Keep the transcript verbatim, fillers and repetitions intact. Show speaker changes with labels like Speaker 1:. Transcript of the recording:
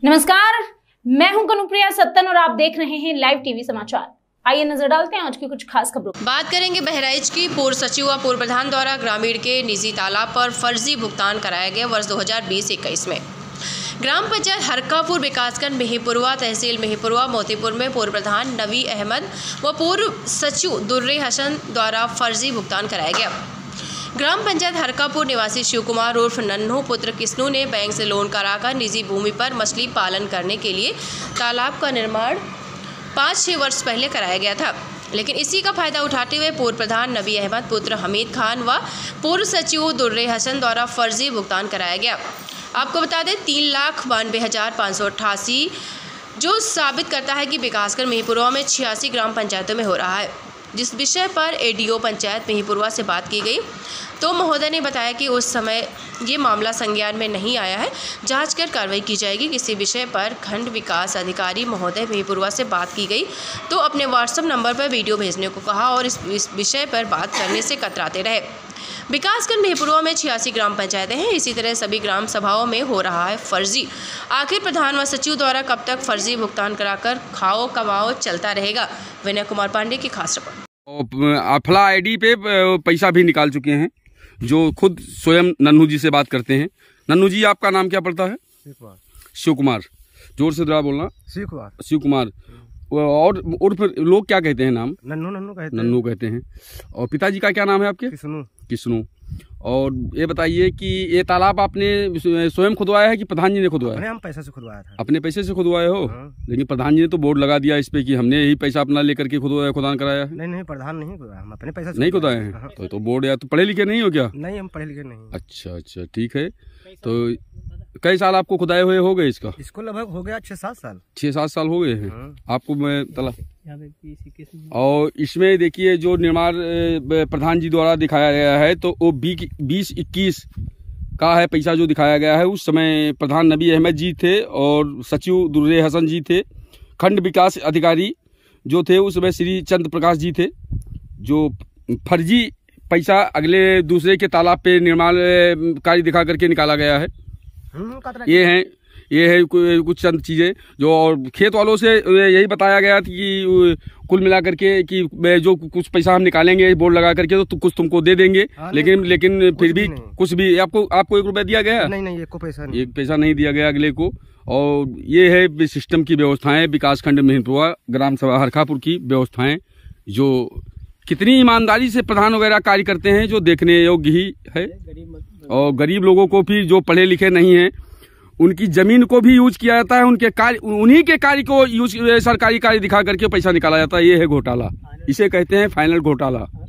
Speaker 1: नमस्कार, मैं हूं कनुप्रिया सत्तन और आप देख रहे हैं लाइव टीवी समाचार। आइए नजर डालते हैं आज की कुछ खास खबरों।
Speaker 2: बात करेंगे बहराइच की। पूर्व सचिव व पूर्व प्रधान द्वारा ग्रामीण के निजी तालाब पर फर्जी भुगतान कराया गया वर्ष दो हज़ार बीस इक्कीस में। ग्राम पंचायत हरकापुर विकासखंड मेहीपुरवा तहसील मेहीपुरवा मोतीपुर में पूर्व प्रधान नबी अहमद व पूर्व सचिव दुर्रे हसन द्वारा फर्जी भुगतान कराया गया। ग्राम पंचायत हरकापुर निवासी शिव कुमार उर्फ नन्हू पुत्र किस्नू ने बैंक से लोन कराकर निजी भूमि पर मछली पालन करने के लिए तालाब का निर्माण पाँच छः वर्ष पहले कराया गया था, लेकिन इसी का फायदा उठाते हुए पूर्व प्रधान नबी अहमद पुत्र हमीद खान व पूर्व सचिव दुर्रे हसन द्वारा फर्जी भुगतान कराया गया। आपको बता दें तीन लाख बानवे हज़ार पाँच सौ अट्ठासी जो साबित करता है कि विकासखंड मेहीपुरवा में छियासी ग्राम पंचायतों में हो रहा है। जिस विषय पर एडीओ पंचायत मेहीपुरवा से बात की गई तो महोदय ने बताया कि उस समय ये मामला संज्ञान में नहीं आया है, जांच कर कार्रवाई की जाएगी। किसी विषय पर खंड विकास अधिकारी महोदय मेहीपुरवा से बात की गई तो अपने व्हाट्सएप नंबर पर वीडियो भेजने को कहा और इस, इस विषय पर बात करने से कतराते रहे। विकासखंड मेहीपुरवा में छियासी ग्राम पंचायतें हैं, इसी तरह सभी ग्राम सभाओं में हो रहा है फर्जी। आखिर प्रधान व सचिव द्वारा कब तक फर्जी भुगतान कराकर खाओ कमाओ चलता रहेगा। विनय कुमार पांडे की खास रिपोर्ट।
Speaker 3: अफला आईडी पे पैसा भी निकाल चुके हैं, जो खुद स्वयं नन्हू जी से बात करते हैं। नन्हू जी, आपका नाम क्या पड़ता है?
Speaker 4: शिव कुमार।
Speaker 3: शिव कुमार, जोर से जरा बोलना।
Speaker 4: शिव कुमार।
Speaker 3: शिव कुमार। और उर्फ लोग क्या कहते हैं नाम?
Speaker 4: नन्नू नन्नू कहते हैं।
Speaker 3: नन्नू कहते हैं। और पिताजी का क्या नाम है आपके?
Speaker 4: किस्नू।
Speaker 3: किस्नू। और ये बताइए कि ये तालाब आपने स्वयं खुदवाया है कि प्रधान जी ने खुदवाया?
Speaker 4: अपने हम पैसे से खुदवाया था।
Speaker 3: अपने पैसे से खुदवाए हो?
Speaker 4: हाँ।
Speaker 3: लेकिन प्रधान जी ने तो बोर्ड लगा दिया इस पे कि हमने यही पैसा अपना लेकर के खुदवाया खुदान कराया है।
Speaker 4: नहीं नहीं, प्रधान नहीं खुदवाया, हम अपने पैसे से
Speaker 3: नहीं खुदाए हैं।
Speaker 4: हाँ।
Speaker 3: तो, तो बोर्ड या तो पढ़े लिखे नहीं हो क्या?
Speaker 4: नहीं, हम पढ़े लिखे नहीं।
Speaker 3: अच्छा अच्छा, ठीक है। तो कई साल आपको खुदाए हुए हो गए इसका?
Speaker 4: इसको लगभग हो गया छह सात साल।
Speaker 3: छह सात साल हो गए हैं।
Speaker 4: हाँ।
Speaker 3: आपको मैं तला और इसमें देखिए जो निर्माण प्रधान जी द्वारा दिखाया गया है तो वो बीस इक्कीस का है पैसा जो दिखाया गया है। उस समय प्रधान नबी अहमद जी थे और सचिव दुर्रे हसन जी थे। खंड विकास अधिकारी जो थे उस समय श्री चंद्र प्रकाश जी थे। जो फर्जी पैसा अगले दूसरे के तालाब पे निर्माण कार्य दिखा करके निकाला गया है। ये है ये है कुछ चंद चीज़ें जो, और खेत वालों से यही बताया गया था कि कुल मिलाकर के कि जो कुछ पैसा हम निकालेंगे बोर्ड लगा करके तो, तो कुछ तुमको दे देंगे। लेकिन लेकिन फिर भी कुछ भी आपको आपको एक रुपया दिया गया?
Speaker 4: नहीं नहीं, एक को पैसा नहीं,
Speaker 3: एक पैसा नहीं दिया गया अगले को। और ये है सिस्टम की व्यवस्थाएं, विकासखंड मेहीपुरवा ग्राम सभा हरकापुर की व्यवस्थाएं, जो कितनी ईमानदारी से प्रधान वगैरह कार्य करते हैं, जो देखने योग्य ही है। और गरीब लोगों को भी जो पढ़े लिखे नहीं हैं उनकी जमीन को भी यूज किया जाता है, उनके कार्य उन्हीं के कार्य को यूज सरकारी कार्य दिखा करके पैसा निकाला जाता है। ये है घोटाला, इसे कहते हैं फाइनल घोटाला।